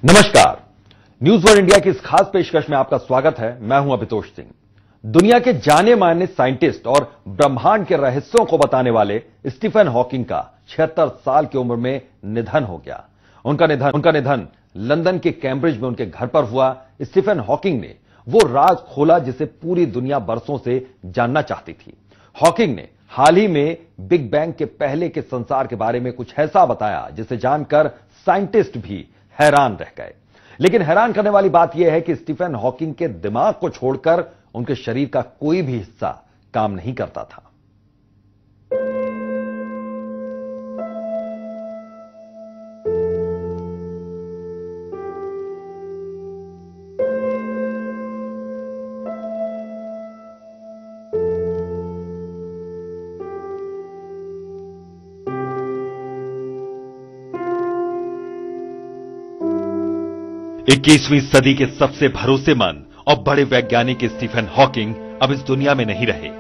नमस्कार। News world India की इस खास पेशकश में आपका स्वागत है। मैं हूं अभितोष सिंह। दुनिया के जाने माने साइंटिस्ट और ब्रह्मांड के रहस्यों को बताने वाले स्टीफन हॉकिंग का 76 साल की उम्र में निधन हो गया। उनका निधन लंदन के कैम्ब्रिज में उनके घर पर हुआ। स्टीफन हॉकिंग ने वो राज खोला जिसे पूरी दुनिया बरसों से जानना चाहती थी। हॉकिंग ने हाल ही में बिग बैंग के पहले के संसार के बारे में कुछ ऐसा बताया जिसे जानकर साइंटिस्ट भी हैरान रह गए। लेकिन हैरान करने वाली बात यह है कि स्टीफन हॉकिंग के दिमाग को छोड़कर उनके शरीर का कोई भी हिस्सा काम नहीं करता था। इक्कीसवीं सदी के सबसे भरोसेमंद और बड़े वैज्ञानिक स्टीफन हॉकिंग अब इस दुनिया में नहीं रहे।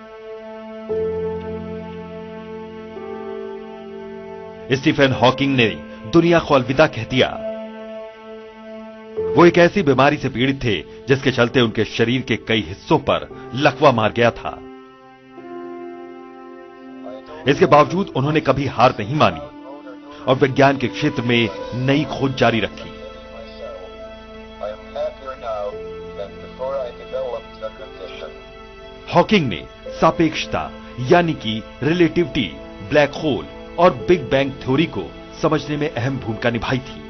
स्टीफन हॉकिंग ने दुनिया को अलविदा कह दिया। वो एक ऐसी बीमारी से पीड़ित थे जिसके चलते उनके शरीर के कई हिस्सों पर लकवा मार गया था। इसके बावजूद उन्होंने कभी हार नहीं मानी और विज्ञान के क्षेत्र में नई खोज जारी रखी। हॉकिंग ने सापेक्षता यानी कि रिलेटिविटी, ब्लैक होल और बिग बैंग थ्योरी को समझने में अहम भूमिका निभाई थी।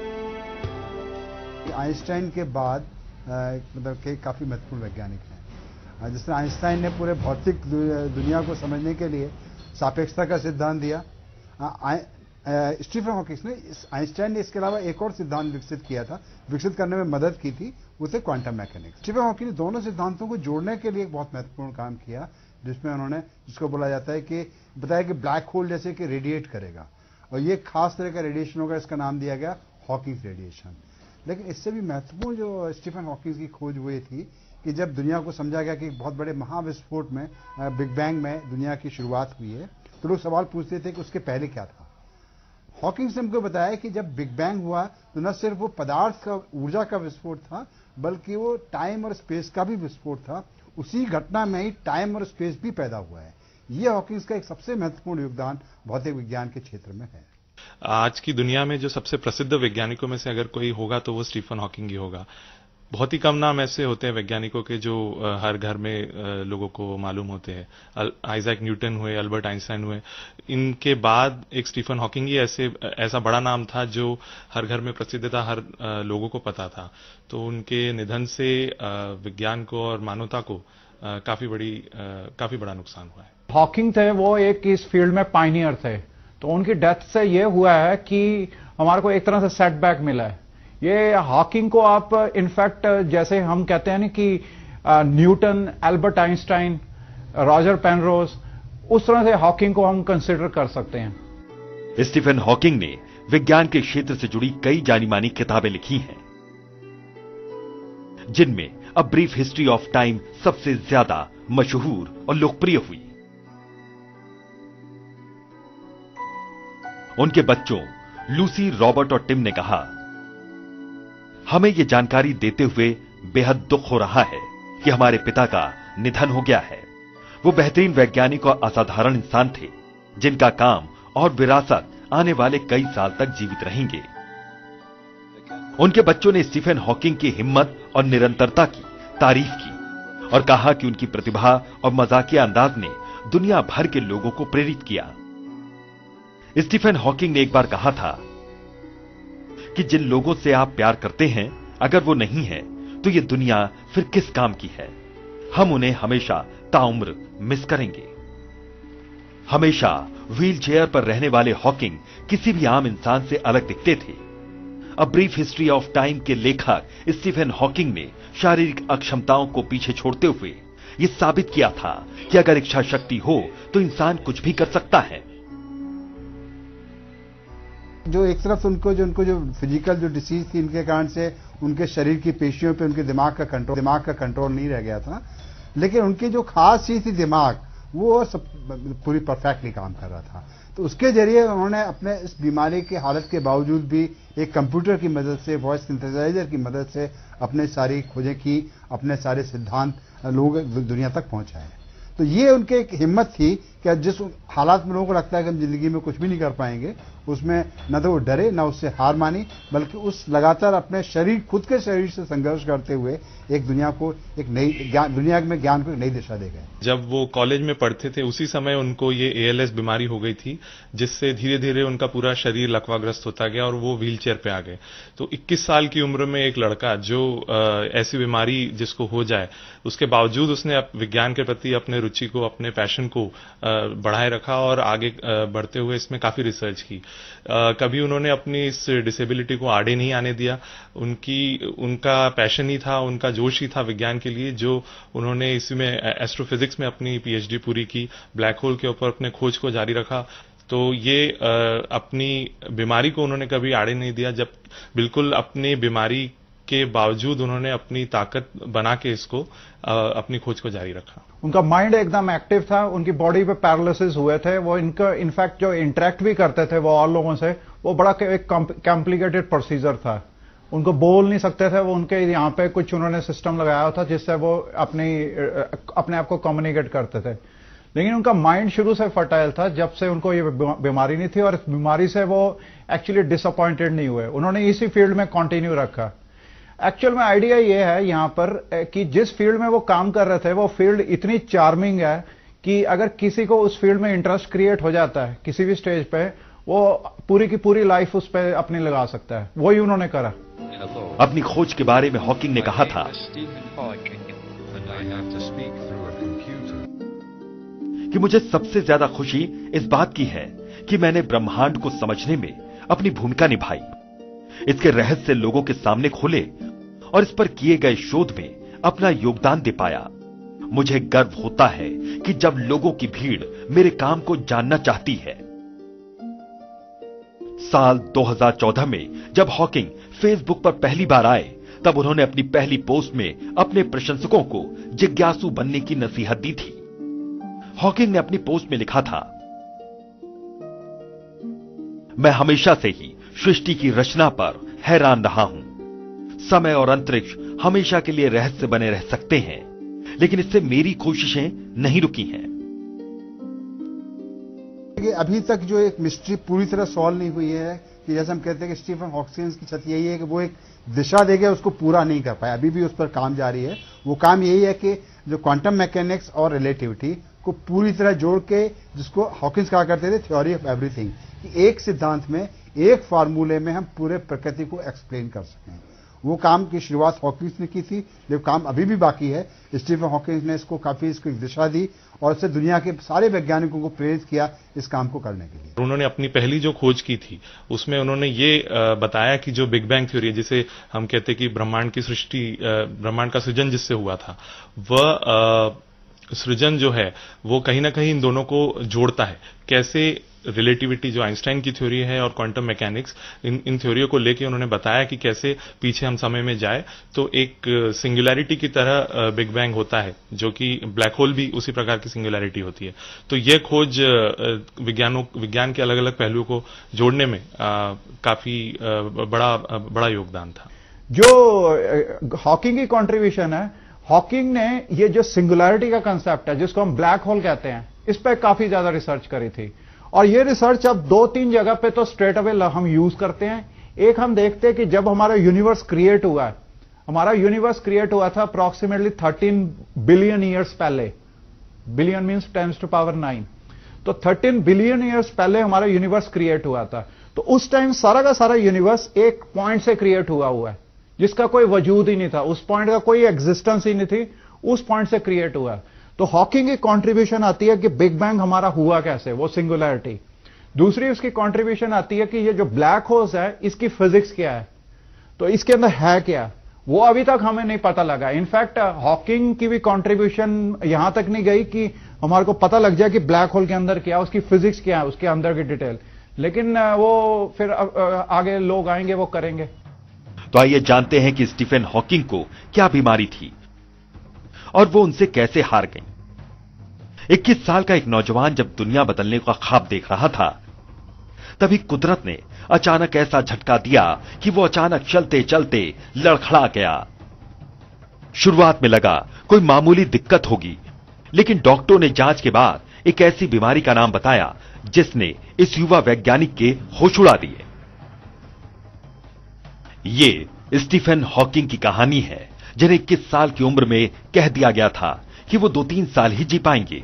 आइंस्टाइन के बाद मतलब के काफी महत्वपूर्ण वैज्ञानिक हैं। जिसने आइंस्टाइन ने पूरे भौतिक दुनिया को समझने के लिए सापेक्षता का सिद्धांत दिया। स्टीफन हॉकिंग ने आइंस्टाइन ने इसके अलावा एक और सिद्धांत विकसित करने में मदद की थी, उसे क्वांटम मैकेनिक्स। स्टीफन हॉकिंग ने दोनों सिद्धांतों को जोड़ने के लिए एक बहुत महत्वपूर्ण काम किया, जिसमें उन्होंने जिसको बोला जाता है कि बताया कि ब्लैक होल जैसे कि रेडिएट करेगा और ये खास तरह का रेडिएशन होगा। इसका नाम दिया गया हॉकिंग रेडिएशन। लेकिन इससे भी महत्वपूर्ण जो स्टीफन हॉकिंग की खोज हुई थी कि जब दुनिया को समझा गया कि एक बहुत बड़े महाविस्फोट में बिग बैंग में दुनिया की शुरुआत हुई है, तो लोग सवाल पूछते थे कि उसके पहले क्या था। हॉकिंग ने हमको बताया कि जब बिग बैंग हुआ तो न सिर्फ वो पदार्थ का ऊर्जा का विस्फोट था, बल्कि वो टाइम और स्पेस का भी विस्फोट था। उसी घटना में ही टाइम और स्पेस भी पैदा हुआ है। ये हॉकिंग्स का एक सबसे महत्वपूर्ण योगदान भौतिक विज्ञान के क्षेत्र में है। आज की दुनिया में जो सबसे प्रसिद्ध वैज्ञानिकों में से अगर कोई होगा तो वो स्टीफन हॉकिंग ही होगा। बहुत ही कम नाम ऐसे होते हैं वैज्ञानिकों के जो हर घर में लोगों को मालूम होते हैं। आइजैक न्यूटन हुए, अल्बर्ट आइंस्टाइन हुए, इनके बाद एक स्टीफन हॉकिंग ही ऐसा बड़ा नाम था जो हर घर में प्रसिद्ध था, हर लोगों को पता था। तो उनके निधन से विज्ञान को और मानवता को काफी बड़ा नुकसान हुआ है। हॉकिंग थे वो एक इस फील्ड में पायनियर थे, तो उनकी डेथ से ये हुआ है कि हमारे को एक तरह से सेटबैक मिला है। ये हॉकिंग को आप इनफैक्ट जैसे हम कहते हैं ना कि Newton, Albert Einstein, Roger Penrose, उस तरह से हॉकिंग को हम कंसिडर कर सकते हैं। स्टीफन हॉकिंग ने विज्ञान के क्षेत्र से जुड़ी कई जानी मानी किताबें लिखी हैं, जिनमें a brief history of time सबसे ज्यादा मशहूर और लोकप्रिय हुई। उनके बच्चों लूसी, रॉबर्ट और टिम ने कहा, हमें यह जानकारी देते हुए बेहद दुख हो रहा है कि हमारे पिता का निधन हो गया है। वो बेहतरीन वैज्ञानिक और असाधारण इंसान थे, जिनका काम और विरासत आने वाले कई साल तक जीवित रहेंगे। उनके बच्चों ने स्टीफन हॉकिंग की हिम्मत और निरंतरता की तारीफ की और कहा कि उनकी प्रतिभा और मजाकिया अंदाज ने दुनिया भर के लोगों को प्रेरित किया। स्टीफन हॉकिंग ने एक बार कहा था कि जिन लोगों से आप प्यार करते हैं, अगर वो नहीं है तो ये दुनिया फिर किस काम की है। हम उन्हें हमेशा ताउम्र मिस करेंगे। हमेशा व्हील चेयर पर रहने वाले हॉकिंग किसी भी आम इंसान से अलग दिखते थे। A brief history of time के लेखक स्टीफन हॉकिंग ने शारीरिक अक्षमताओं को पीछे छोड़ते हुए यह साबित किया था कि अगर इच्छा शक्ति हो तो इंसान कुछ भी कर सकता है। जो एक तरफ उनको जो फिजिकल जो डिसीज थी, इनके कारण से उनके शरीर की पेशियों पे उनके दिमाग का कंट्रोल नहीं रह गया था। लेकिन उनकी जो खास चीज थी दिमाग, वो सब पूरी परफेक्टली काम कर रहा था। तो उसके जरिए उन्होंने अपने इस बीमारी की हालत के बावजूद भी एक कंप्यूटर की मदद से, वॉइस सिंथेसाइजर की मदद से अपने सारी खोजें की, अपने सारे सिद्धांत लोग दुनिया तक पहुंचाए। तो ये उनके एक हिम्मत थी कि जिस हालात में लोगों को लगता है कि हम जिंदगी में कुछ भी नहीं कर पाएंगे, उसमें न तो वो डरे, न उससे हार मानी, बल्कि उस लगातार अपने शरीर, खुद के शरीर से संघर्ष करते हुए एक दुनिया को एक नई दुनिया में ज्ञान को एक नई दिशा दे गए। जब वो कॉलेज में पढ़ते थे उसी समय उनको ये ALS बीमारी हो गई थी, जिससे धीरे धीरे उनका पूरा शरीर लकवाग्रस्त होता गया और वो व्हीलचेयर पे आ गए। तो 21 साल की उम्र में एक लड़का जो ऐसी बीमारी जिसको हो जाए, उसके बावजूद उसने विज्ञान के प्रति अपने रुचि को, अपने पैशन को बढ़ाए रखा और आगे बढ़ते हुए इसमें काफी रिसर्च की। कभी उन्होंने अपनी इस डिसेबिलिटी को आड़े नहीं आने दिया। उनका पैशन ही था, उनका जोश ही था विज्ञान के लिए, जो उन्होंने इसमें एस्ट्रोफिजिक्स में अपनी PhD पूरी की, ब्लैक होल के ऊपर अपने खोज को जारी रखा। तो ये अपनी बीमारी को उन्होंने कभी आड़े नहीं दिया, जब बिल्कुल अपनी बीमारी के बावजूद उन्होंने अपनी ताकत बना के इसको अपनी खोज को जारी रखा। उनका माइंड एकदम एक्टिव था, उनकी बॉडी पे पैरालिसिस हुए थे, वो इनका इनफैक्ट जो इंटरेक्ट भी करते थे वो और लोगों से, वो बड़ा एक कॉम्प्लिकेटेड प्रोसीजर था। उनको बोल नहीं सकते थे, वो उनके यहाँ पे कुछ उन्होंने सिस्टम लगाया था जिससे वो अपने आप को कम्युनिकेट करते थे। लेकिन उनका माइंड शुरू से फर्टाइल था, जब से उनको ये बीमारी नहीं थी, और इस बीमारी से वो एक्चुअली डिसअपॉइंटेड नहीं हुए, उन्होंने इसी फील्ड में कंटिन्यू रखा। एक्चुअल में आइडिया ये है यहां पर कि जिस फील्ड में वो काम कर रहे थे, वो फील्ड इतनी चार्मिंग है कि अगर किसी को उस फील्ड में इंटरेस्ट क्रिएट हो जाता है किसी भी स्टेज पे, वो पूरी की पूरी लाइफ उस पर अपनी लगा सकता है। वही उन्होंने करा। अपनी खोज के बारे में हॉकिंग ने कहा था कि मुझे सबसे ज्यादा खुशी इस बात की है कि मैंने ब्रह्मांड को समझने में अपनी भूमिका निभाई, इसके रहस्य लोगों के सामने खोले और इस पर किए गए शोध में अपना योगदान दे पाया। मुझे गर्व होता है कि जब लोगों की भीड़ मेरे काम को जानना चाहती है। साल 2014 में जब हॉकिंग फेसबुक पर पहली बार आए, तब उन्होंने अपनी पहली पोस्ट में अपने प्रशंसकों को जिज्ञासु बनने की नसीहत दी थी। हॉकिंग ने अपनी पोस्ट में लिखा था, मैं हमेशा से ही सृष्टि की रचना पर हैरान रहा हूं। समय और अंतरिक्ष हमेशा के लिए रहस्य बने रह सकते हैं, लेकिन इससे मेरी कोशिशें नहीं रुकी हैं। अभी तक जो एक मिस्ट्री पूरी तरह सॉल्व नहीं हुई है कि जैसे हम कहते हैं कि स्टीफन हॉकिंस की छत यही है कि वो एक दिशा दे गया, उसको पूरा नहीं कर पाया, अभी भी उस पर काम जारी है। वो काम यही है कि जो क्वांटम मैकेनिक्स और रिलेटिविटी को पूरी तरह जोड़ के, जिसको हॉकिंस कहा करते थे थ्योरी ऑफ एवरीथिंग, कि एक सिद्धांत में, एक फार्मूले में हम पूरे प्रकृति को एक्सप्लेन कर सकें, वो काम की शुरुआत हॉकिंस ने की थी। जो काम अभी भी बाकी है, स्टीफन हॉकिंस ने इसको काफी इसको एक दिशा दी और इससे दुनिया के सारे वैज्ञानिकों को प्रेरित किया इस काम को करने के लिए। उन्होंने अपनी पहली जो खोज की थी उसमें उन्होंने ये बताया कि जो बिग बैंग थ्योरी, जिसे हम कहते हैं कि ब्रह्मांड की सृष्टि, ब्रह्मांड का सृजन जिससे हुआ था, वह सृजन जो है वो कहीं ना कहीं इन दोनों को जोड़ता है। कैसे रिलेटिविटी जो आइंस्टाइन की थ्योरी है और क्वांटम मैकेनिक्स, इन थ्योरियों को लेके उन्होंने बताया कि कैसे पीछे हम समय में जाए तो एक सिंगुलैरिटी की तरह बिग बैंग होता है, जो कि ब्लैक होल भी उसी प्रकार की सिंगुलैरिटी होती है। तो यह खोज विज्ञान के अलग अलग पहलुओं को जोड़ने में काफी बड़ा योगदान था। जो हॉकिंग की कॉन्ट्रीब्यूशन है, हॉकिंग ने ये जो सिंगुलैरिटी का कंसेप्ट है जिसको हम ब्लैक होल कहते हैं, इस पर काफी ज्यादा रिसर्च करी थी। और ये रिसर्च अब 2-3 जगह पे तो स्ट्रेट अवे हम यूज करते हैं। एक हम देखते हैं कि जब हमारा यूनिवर्स क्रिएट हुआ है, हमारा यूनिवर्स क्रिएट हुआ था अप्रॉक्सीमेटली 13 बिलियन ईयर्स पहले। Billion means 10⁹। तो 13 बिलियन ईयर्स पहले हमारा यूनिवर्स क्रिएट हुआ था। तो उस टाइम सारा का सारा यूनिवर्स एक पॉइंट से क्रिएट हुआ है जिसका कोई वजूद ही नहीं था, उस पॉइंट का कोई एग्जिस्टेंस ही नहीं थी, उस पॉइंट से क्रिएट हुआ। तो हॉकिंग की कंट्रीब्यूशन आती है कि बिग बैंग हमारा हुआ कैसे, वो सिंगुलैरिटी। दूसरी उसकी कंट्रीब्यूशन आती है कि ये जो ब्लैक होल्स है इसकी फिजिक्स क्या है, तो इसके अंदर है क्या, वो अभी तक हमें नहीं पता लगा। इनफैक्ट हॉकिंग की भी कंट्रीब्यूशन यहां तक नहीं गई कि हमारे को पता लग जाए कि ब्लैक होल के अंदर क्या, उसकी फिजिक्स क्या है, उसके अंदर की डिटेल। लेकिन वो फिर आगे लोग आएंगे, वो करेंगे। तो आइए जानते हैं कि स्टीफन हॉकिंग को क्या बीमारी थी और वो उनसे कैसे हार गई। 21 साल का एक नौजवान जब दुनिया बदलने का ख्वाब देख रहा था, तभी कुदरत ने अचानक ऐसा झटका दिया कि वो अचानक चलते चलते लड़खड़ा गया। शुरुआत में लगा कोई मामूली दिक्कत होगी, लेकिन डॉक्टरों ने जांच के बाद एक ऐसी बीमारी का नाम बताया जिसने इस युवा वैज्ञानिक के होश उड़ा दिए। ये स्टीफन हॉकिंग की कहानी है, जिन्हें 21 साल की उम्र में कह दिया गया था कि वो 2-3 साल ही जी पाएंगे।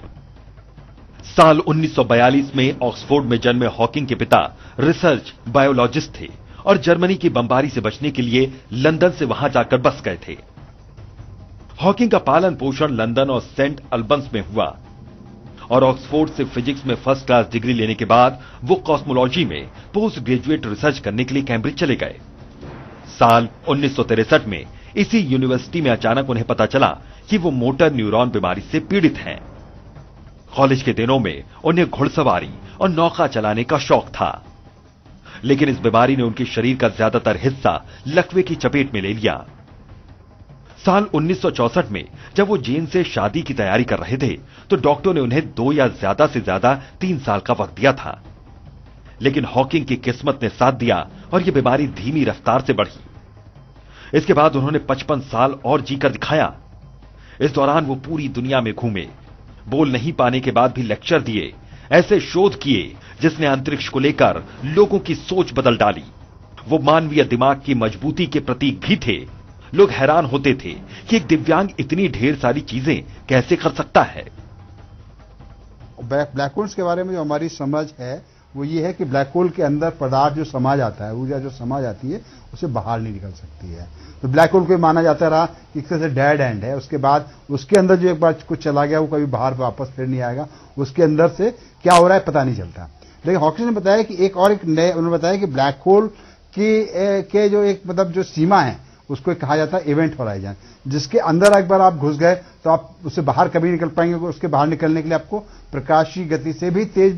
साल 1942 में ऑक्सफोर्ड में जन्मे हॉकिंग के पिता रिसर्च बायोलॉजिस्ट थे और जर्मनी की बमबारी से बचने के लिए लंदन से वहां जाकर बस गए थे। हॉकिंग का पालन पोषण लंदन और सेंट अल्बंस में हुआ और ऑक्सफोर्ड से फिजिक्स में फर्स्ट क्लास डिग्री लेने के बाद वो कॉस्मोलॉजी में पोस्ट ग्रेजुएट रिसर्च करने के लिए कैम्ब्रिज चले गए। साल 1963 में इसी यूनिवर्सिटी में अचानक उन्हें पता चला कि वो मोटर न्यूरॉन बीमारी से पीड़ित हैं। कॉलेज के दिनों में उन्हें घुड़सवारी और नौका चलाने का शौक था, लेकिन इस बीमारी ने उनके शरीर का ज्यादातर हिस्सा लकवे की चपेट में ले लिया। साल 1964 में जब वो जेन से शादी की तैयारी कर रहे थे, तो डॉक्टर ने उन्हें 2 या ज्यादा से ज्यादा 3 साल का वक्त दिया था, लेकिन हॉकिंग की किस्मत ने साथ दिया और यह बीमारी धीमी रफ्तार से बढ़ी। इसके बाद उन्होंने 55 साल और जीकर दिखाया। इस दौरान वो पूरी दुनिया में घूमे, बोल नहीं पाने के बाद भी लेक्चर दिए, ऐसे शोध किए जिसने अंतरिक्ष को लेकर लोगों की सोच बदल डाली। वो मानवीय दिमाग की मजबूती के प्रतीक भी थे। लोग हैरान होते थे कि एक दिव्यांग इतनी ढेर सारी चीजें कैसे कर सकता है। ब्लैक होल्स के बारे में जो हमारी समझ है वो ये है कि ब्लैक होल के अंदर पदार्थ जो समा जाता है, ऊर्जा जो समा जाती है, उसे बाहर नहीं निकल सकती है। तो ब्लैक होल को माना जाता रहा कि एक तरह से डेड एंड है। उसके बाद उसके अंदर जो एक बार कुछ चला गया वो कभी बाहर वापस फिर नहीं आएगा। उसके अंदर से क्या हो रहा है पता नहीं चलता। लेकिन हॉकिंस ने बताया कि उन्होंने बताया कि ब्लैक होल के जो एक मतलब जो सीमा है उसको कहा जाता है इवेंट होराइजन, जिसके अंदर एक बार आप घुस गए तो आप उससे बाहर कभी निकल पाएंगे। उसके बाहर निकलने के लिए आपको प्रकाश की गति से भी तेज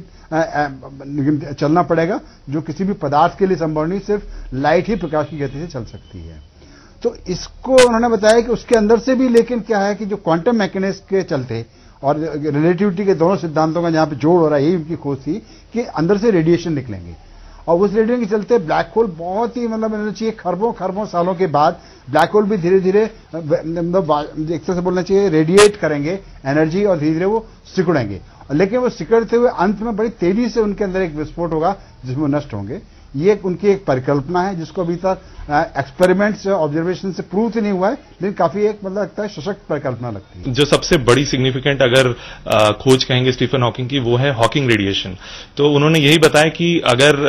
चलना पड़ेगा, जो किसी भी पदार्थ के लिए संभव नहीं, सिर्फ लाइट ही प्रकाश की गति से चल सकती है। तो इसको उन्होंने बताया कि उसके अंदर से भी, लेकिन क्या है कि जो क्वांटम मैकेनिक्स के चलते और रिलेटिविटी के दोनों सिद्धांतों का जहां पे जोड़ हो रहा है, यही उनकी खोज थी कि अंदर से रेडिएशन निकलेंगे और उस रेडिएशन के चलते ब्लैक होल बहुत ही मतलब चाहिए खरबों सालों के बाद ब्लैक होल भी धीरे धीरे मतलब एक तरह से बोलना चाहिए रेडिएट करेंगे एनर्जी और धीरे धीरे वो सिकुड़ेंगे। लेकिन वो सिकड़ते हुए अंत में बड़ी तेजी से उनके अंदर एक विस्फोट होगा जिसमें वो नष्ट होंगे। ये उनकी एक परिकल्पना है जिसको अभी तक एक्सपेरिमेंट्स ऑब्जर्वेशन से प्रूव तो नहीं हुआ है, लेकिन काफी एक मतलब लगता है सशक्त परिकल्पना लगती है। जो सबसे बड़ी सिग्निफिकेंट अगर खोज कहेंगे स्टीफन हॉकिंग की, वो है हॉकिंग रेडिएशन। तो उन्होंने यही बताया कि अगर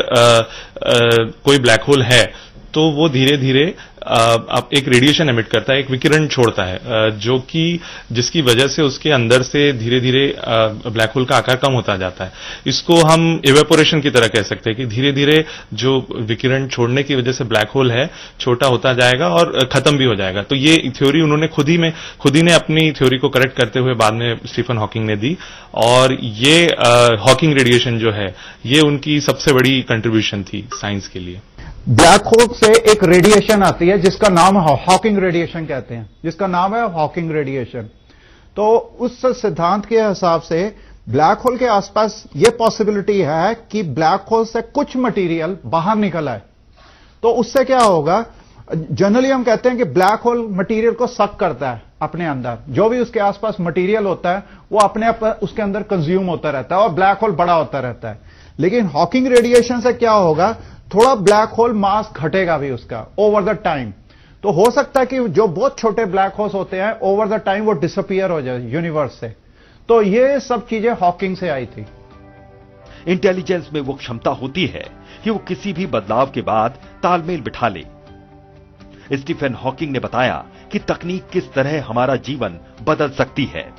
कोई ब्लैक होल है तो वो धीरे धीरे अब एक रेडिएशन एमिट करता है, एक विकिरण छोड़ता है, जो कि जिसकी वजह से उसके अंदर से धीरे धीरे ब्लैक होल का आकार कम होता जाता है। इसको हम इवेपोरेशन की तरह कह सकते हैं कि धीरे धीरे जो विकिरण छोड़ने की वजह से ब्लैक होल है छोटा होता जाएगा और खत्म भी हो जाएगा। तो ये थ्योरी उन्होंने खुद ही ने अपनी थ्योरी को करेक्ट करते हुए बाद में स्टीफन हॉकिंग ने दी, और ये हॉकिंग रेडिएशन जो है ये उनकी सबसे बड़ी कंट्रीब्यूशन थी साइंस के लिए। ब्लैक होल से एक रेडिएशन आती है जिसका नाम हॉकिंग रेडिएशन कहते हैं, जिसका नाम है हॉकिंग रेडिएशन। तो उस सिद्धांत के हिसाब से ब्लैक होल के आसपास यह पॉसिबिलिटी है कि ब्लैक होल से कुछ मटेरियल बाहर निकल आए। तो उससे क्या होगा, जनरली हम कहते हैं कि ब्लैक होल मटेरियल को सक करता है अपने अंदर, जो भी उसके आसपास मटेरियल होता है वो अपने आप उसके अंदर कंज्यूम होता रहता है और ब्लैक होल बड़ा होता रहता है। लेकिन हॉकिंग रेडिएशन से क्या होगा, थोड़ा ब्लैक होल मास घटेगा भी उसका ओवर द टाइम। तो हो सकता है कि जो बहुत छोटे ब्लैक होल्स होते हैं ओवर द टाइम वो डिसअपीयर हो जाए यूनिवर्स से। तो ये सब चीजें हॉकिंग से आई थी। इंटेलिजेंस में वो क्षमता होती है कि वो किसी भी बदलाव के बाद तालमेल बिठा ले। स्टीफन हॉकिंग ने बताया कि तकनीक किस तरह हमारा जीवन बदल सकती है।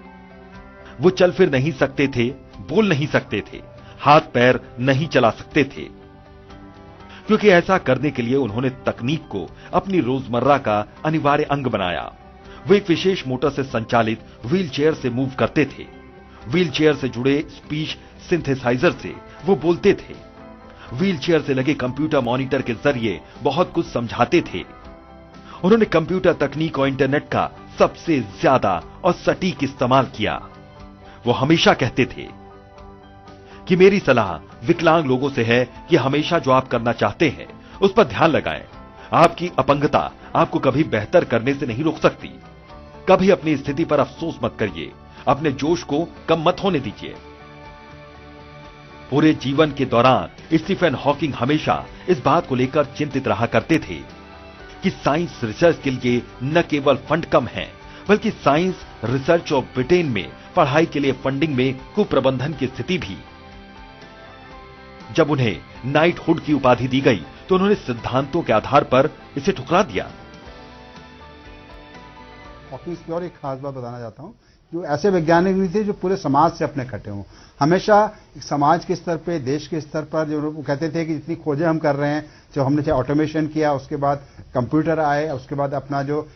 वो चल फिर नहीं सकते थे, बोल नहीं सकते थे, हाथ पैर नहीं चला सकते थे, क्योंकि ऐसा करने के लिए उन्होंने तकनीक को अपनी रोजमर्रा का अनिवार्य अंग बनाया। वो एक विशेष मोटर से संचालित व्हील चेयर से मूव करते थे। व्हील चेयर से जुड़े स्पीच सिंथेसाइजर से वो बोलते थे। व्हील चेयर से लगे कंप्यूटर मॉनिटर के जरिए बहुत कुछ समझाते थे। उन्होंने कंप्यूटर तकनीक और इंटरनेट का सबसे ज्यादा और सटीक इस्तेमाल किया। वो हमेशा कहते थे कि मेरी सलाह विकलांग लोगों से है कि हमेशा जो आप करना चाहते हैं उस पर ध्यान लगाएं। आपकी अपंगता आपको कभी बेहतर करने से नहीं रोक सकती। कभी अपनी स्थिति पर अफसोस मत करिए, अपने जोश को कम मत होने दीजिए। पूरे जीवन के दौरान स्टीफन हॉकिंग हमेशा इस बात को लेकर चिंतित रहा करते थे कि साइंस रिसर्च के लिए न केवल फंड कम है, बल्कि साइंस रिसर्च ऑफ ब्रिटेन में पढ़ाई के लिए फंडिंग में कुप्रबंधन की स्थिति भी। जब उन्हें नाइटहुड की उपाधि दी गई तो उन्होंने सिद्धांतों के आधार पर इसे ठुकरा दिया। हॉकिंस की और एक खास बात बताना चाहता हूं, जो ऐसे वैज्ञानिक नहीं थे जो पूरे समाज से अपने कटे हों। हमेशा समाज के स्तर पे, देश के स्तर पर जो वो कहते थे कि जितनी खोजें हम कर रहे हैं, जो हमने चाहे ऑटोमेशन किया, उसके बाद कंप्यूटर आए, उसके बाद अपना जो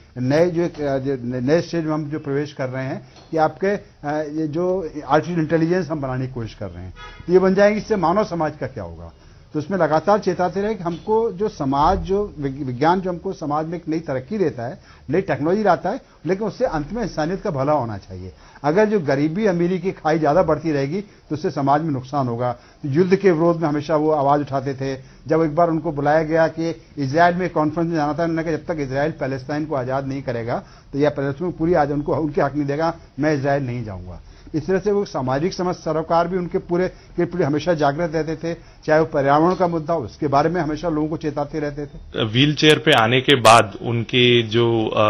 नए स्टेज में हम जो प्रवेश कर रहे हैं कि आपके ये जो आर्टिफिशियल इंटेलिजेंस हम बनाने की कोशिश कर रहे हैं, तो ये बन जाएंगे। इससे मानव समाज का क्या होगा? तो उसमें लगातार चेताते रहे कि हमको जो समाज, जो विज्ञान जो हमको समाज में एक नई तरक्की देता है, नई टेक्नोलॉजी लाता है, लेकिन उससे अंत में इंसानियत का भला होना चाहिए। अगर जो गरीबी अमीरी की खाई ज्यादा बढ़ती रहेगी तो उससे समाज में नुकसान होगा। तो युद्ध के विरोध में हमेशा वो आवाज उठाते थे। जब एक बार उनको बुलाया गया कि इजराइल में कॉन्फ्रेंस में जाना था, उन्होंने कहा जब तक इजराइल पैलेस्टाइन को आजाद नहीं करेगा तो यह पैलेस्टाइन पूरी आजाद उनको उनके हक नहीं देगा, मैं इजराइल नहीं जाऊंगा। इस तरह से वो सामाजिक समझ सरोकार भी उनके पूरे हमेशा जागृत रहते थे। चाहे वो पर्यावरण का मुद्दा, उसके बारे में हमेशा लोगों को चेताते रहते थे। व्हील चेयर पे आने के बाद उनके जो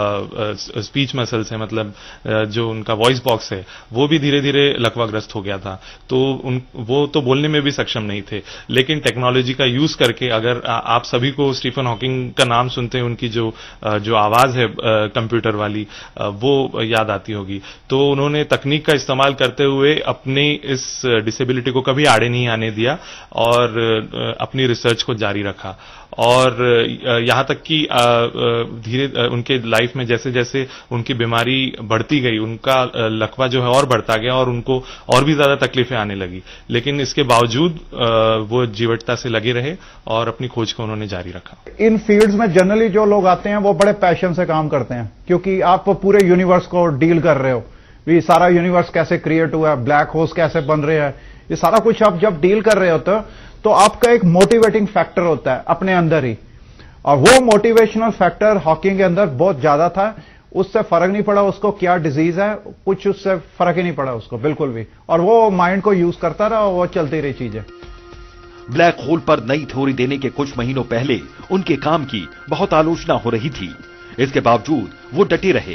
स्पीच मसल्स है, मतलब जो उनका वॉइस बॉक्स है, वो भी धीरे धीरे लकवाग्रस्त हो गया था। तो वो तो बोलने में भी सक्षम नहीं थे। लेकिन टेक्नोलॉजी का यूज करके, अगर आप सभी को स्टीफन हॉकिंग का नाम सुनते हैं, उनकी जो आवाज है कंप्यूटर वाली, वो याद आती होगी। तो उन्होंने तकनीक का इस्तेमाल करते हुए अपनी इस डिसेबिलिटी को कभी आड़े नहीं आने दिया और अपनी रिसर्च को जारी रखा। और यहां तक कि धीरे उनके लाइफ में जैसे जैसे उनकी बीमारी बढ़ती गई, उनका लकवा जो है और बढ़ता गया और उनको और भी ज्यादा तकलीफें आने लगी। लेकिन इसके बावजूद वो जीवटता से लगे रहे और अपनी खोज को उन्होंने जारी रखा। इन फील्ड्स में जनरली जो लोग आते हैं वो बड़े पैशन से काम करते हैं, क्योंकि आप पूरे यूनिवर्स को डील कर रहे हो। ये सारा यूनिवर्स कैसे क्रिएट हुआ है, ब्लैक होल्स कैसे बन रहे हैं, ये सारा कुछ आप जब डील कर रहे होते हो तो आपका एक मोटिवेटिंग फैक्टर होता है अपने अंदर ही। और वो मोटिवेशनल फैक्टर हॉकिंग के अंदर बहुत ज्यादा था। उससे फर्क नहीं पड़ा उसको क्या डिजीज है, कुछ उससे फर्क ही नहीं पड़ा उसको बिल्कुल भी। और वो माइंड को यूज करता रहा और वो चलती रही चीजें। ब्लैक होल पर नई थ्योरी देने के कुछ महीनों पहले उनके काम की बहुत आलोचना हो रही थी। इसके बावजूद वो डटे रहे।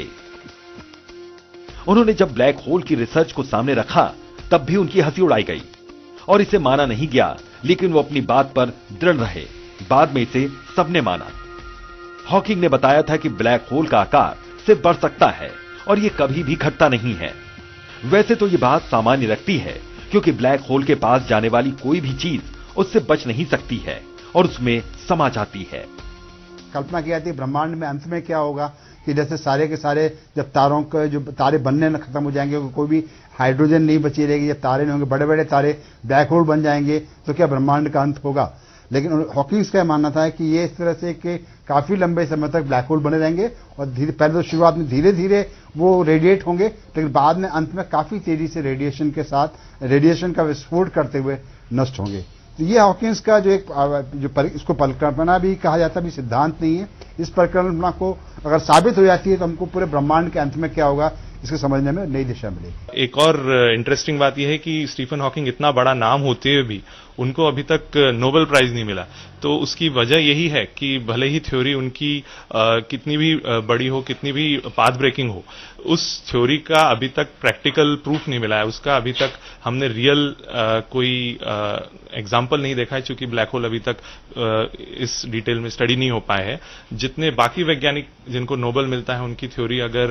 उन्होंने जब ब्लैक होल की रिसर्च को सामने रखा तब भी उनकी हंसी उड़ाई गई और इसे माना नहीं गया, लेकिन वो अपनी बात पर दृढ़ रहे। बाद में इसे सबने माना। हॉकिंग ने बताया था कि ब्लैक होल का आकार सिर्फ बढ़ सकता है और ये कभी भी घटता नहीं है। वैसे तो ये बात सामान्य लगती है, क्योंकि ब्लैक होल के पास जाने वाली कोई भी चीज उससे बच नहीं सकती है और उसमें समा जाती है। कल्पना की जाती है ब्रह्मांड में अंत में क्या होगा, कि जैसे सारे के सारे जब तारों के जो तारे बनने खत्म हो जाएंगे, कोई भी हाइड्रोजन नहीं बची रहेगी, जब तारे नहीं होंगे, बड़े बड़े तारे ब्लैक होल बन जाएंगे, तो क्या ब्रह्मांड का अंत होगा? लेकिन हॉकिंग्स का मानना था कि ये इस तरह से कि काफी लंबे समय तक ब्लैक होल बने रहेंगे और पहले तो शुरुआत में धीरे धीरे वो रेडिएट होंगे, लेकिन बाद में अंत में काफी तेजी से रेडिएशन के साथ रेडिएशन का विस्फोट करते हुए नष्ट होंगे। तो ये हॉकिंस का जो इसको परिकल्पना भी कहा जाता है, भी सिद्धांत नहीं है। इस परिकल्पना को अगर साबित हो जाती है तो हमको पूरे ब्रह्मांड के अंत में क्या होगा इसको समझने में नई दिशा मिलेगी। एक और इंटरेस्टिंग बात यह है कि स्टीफन हॉकिंग इतना बड़ा नाम होते हुए भी उनको अभी तक नोबेल प्राइज नहीं मिला। तो उसकी वजह यही है कि भले ही थ्योरी उनकी कितनी भी बड़ी हो, कितनी भी पाथ ब्रेकिंग हो, उस थ्योरी का अभी तक प्रैक्टिकल प्रूफ नहीं मिला है। उसका अभी तक हमने रियल कोई एग्जाम्पल नहीं देखा है, क्योंकि ब्लैक होल अभी तक इस डिटेल में स्टडी नहीं हो पाए हैं। जितने बाकी वैज्ञानिक जिनको नोबेल मिलता है, उनकी थ्योरी अगर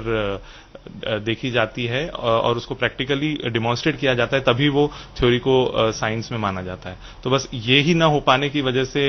देखी जाती है और उसको प्रैक्टिकली डिमॉन्स्ट्रेट किया जाता है, तभी वो थ्योरी को साइंस में माना जाता है। तो बस ये ही ना हो पाने की वजह से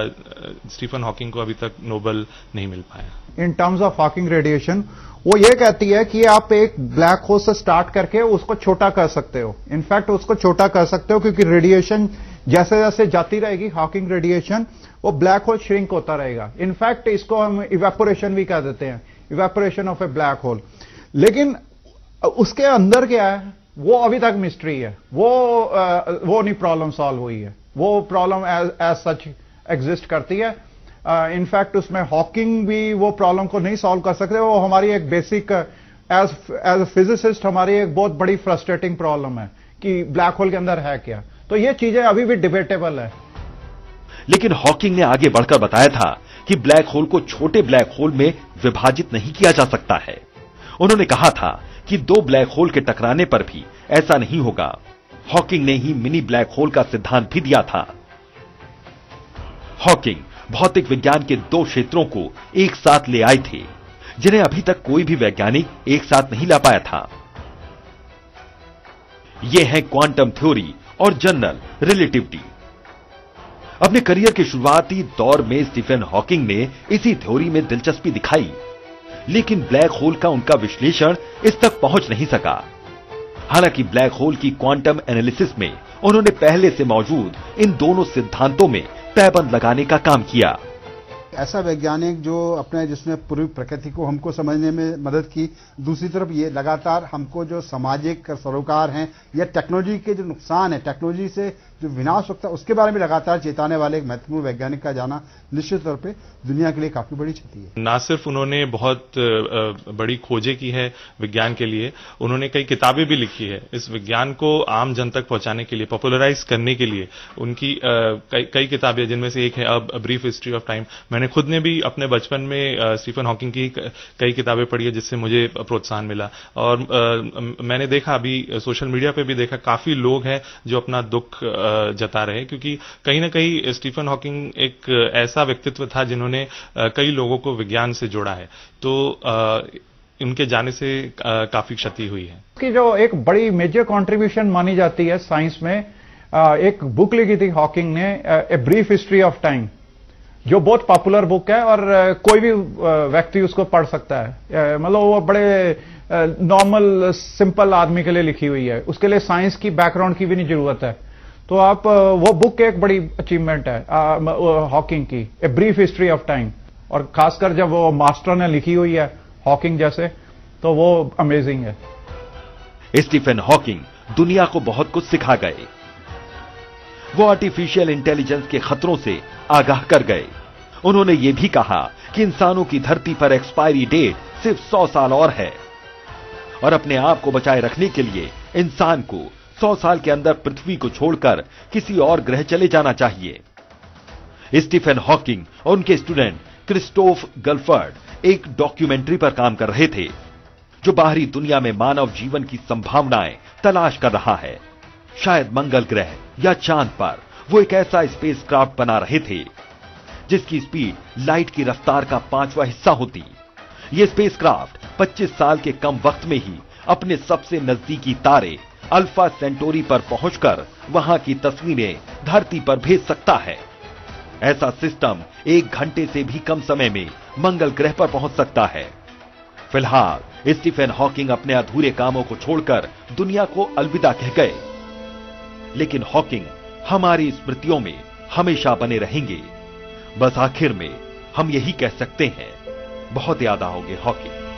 स्टीफन हॉकिंग को अभी तक नोबेल नहीं मिल पाया। In terms of Hawking radiation, वो ये कहती है कि आप एक ब्लैक होल से स्टार्ट करके उसको छोटा कर सकते हो। इनफैक्ट उसको छोटा कर सकते हो क्योंकि रेडिएशन जैसे जैसे जाती रहेगी, हॉकिंग रेडिएशन, वो ब्लैक होल श्रिंक होता रहेगा। इनफैक्ट इसको हम इवेपोरेशन भी कह देते हैं, evaporation of a black hole. लेकिन उसके अंदर क्या है वो अभी तक मिस्ट्री है। वो नहीं प्रॉब्लम सॉल्व हुई है। वो प्रॉब्लम एज सच एग्जिस्ट करती है। इनफैक्ट उसमें हॉकिंग भी वो प्रॉब्लम को नहीं सॉल्व कर सकते। वो हमारी एक बेसिक एज ए फिजिसिस्ट हमारी एक बहुत बड़ी फ्रस्ट्रेटिंग प्रॉब्लम है कि ब्लैक होल के अंदर है क्या। तो ये चीजें अभी भी डिबेटेबल है। लेकिन हॉकिंग ने आगे बढ़कर बताया था कि ब्लैक होल को छोटे ब्लैक होल में विभाजित नहीं किया जा सकता है। उन्होंने कहा था कि दो ब्लैक होल के टकराने पर भी ऐसा नहीं होगा। हॉकिंग ने ही मिनी ब्लैक होल का सिद्धांत भी दिया था। हॉकिंग भौतिक विज्ञान के दो क्षेत्रों को एक साथ ले आए थे जिन्हें अभी तक कोई भी वैज्ञानिक एक साथ नहीं ला पाया था। ये हैं क्वांटम थ्योरी और जनरल रिलेटिविटी। अपने करियर के शुरुआती दौर में स्टीफन हॉकिंग ने इसी थ्योरी में दिलचस्पी दिखाई, लेकिन ब्लैक होल का उनका विश्लेषण इस तक पहुंच नहीं सका। हालांकि ब्लैक होल की क्वांटम एनालिसिस में उन्होंने पहले से मौजूद इन दोनों सिद्धांतों में पैबंद लगाने का काम किया। ऐसा वैज्ञानिक जो अपने जिसने पूरी प्रकृति को हमको समझने में मदद की, दूसरी तरफ ये लगातार हमको जो सामाजिक सरोकार हैं या टेक्नोलॉजी के जो नुकसान है, टेक्नोलॉजी से जो विनाश होता है उसके बारे में लगातार चेताने वाले एक महत्वपूर्ण वैज्ञानिक का जाना निश्चित तौर पे दुनिया के लिए काफी बड़ी क्षति है। ना सिर्फ उन्होंने बहुत बड़ी खोजें की है विज्ञान के लिए, उन्होंने कई किताबें भी लिखी है इस विज्ञान को आम जन तक पहुंचाने के लिए, पॉपुलराइज करने के लिए। उनकी कई किताबें, जिनमें से एक है अब ब्रीफ हिस्ट्री ऑफ टाइम। मैंने खुद ने भी अपने बचपन में स्टीफन हॉकिंग की कई किताबें पढ़ी है जिससे मुझे प्रोत्साहन मिला। और मैंने देखा, अभी सोशल मीडिया पे भी देखा, काफी लोग हैं जो अपना दुख जता रहे हैं, क्योंकि कहीं ना कहीं स्टीफन हॉकिंग एक ऐसा व्यक्तित्व था जिन्होंने कई लोगों को विज्ञान से जोड़ा है। तो उनके जाने से काफी क्षति हुई है। कि जो एक बड़ी मेजर कंट्रीब्यूशन मानी जाती है साइंस में, एक बुक लिखी थी हॉकिंग ने, a brief history of time, जो बहुत पॉपुलर बुक है और कोई भी व्यक्ति उसको पढ़ सकता है। मतलब वो बड़े नॉर्मल सिंपल आदमी के लिए लिखी हुई है, उसके लिए साइंस की बैकग्राउंड की भी नहीं जरूरत है। तो आप वो बुक एक बड़ी अचीवमेंट है हॉकिंग की, a brief history of time. और खासकर जब वो मास्टर ने लिखी हुई है हॉकिंग जैसे, तो वो अमेजिंग है। स्टीफन हॉकिंग दुनिया को बहुत कुछ सिखा गए। वो आर्टिफिशियल इंटेलिजेंस के खतरों से आगाह कर गए। उन्होंने ये भी कहा कि इंसानों की धरती पर एक्सपायरी डेट सिर्फ 100 साल और है और अपने आप को बचाए रखने के लिए इंसान को 100 साल के अंदर पृथ्वी को छोड़कर किसी और ग्रह चले जाना चाहिए। स्टीफन हॉकिंग और उनके स्टूडेंट क्रिस्टोफ गल्फर्ड एक डॉक्यूमेंट्री पर काम कर रहे थे जो बाहरी दुनिया में मानव जीवन की संभावनाएं तलाश कर रहा है। शायद मंगल ग्रह या चांद पर वो एक ऐसा स्पेसक्राफ्ट बना रहे थे जिसकी स्पीड लाइट की रफ्तार का 5वां हिस्सा होती। ये स्पेसक्राफ्ट 25 साल के कम वक्त में ही अपने सबसे नजदीकी तारे अल्फा सेंटोरी पर पहुंचकर वहां की तस्वीरें धरती पर भेज सकता है। ऐसा सिस्टम 1 घंटे से भी कम समय में मंगल ग्रह पर पहुंच सकता है। फिलहाल स्टीफन हॉकिंग अपने अधूरे कामों को छोड़कर दुनिया को अलविदा कह गए, लेकिन हॉकिंग हमारी स्मृतियों में हमेशा बने रहेंगे। बस आखिर में हम यही कह सकते हैं, बहुत याद आओगे हॉकिंग।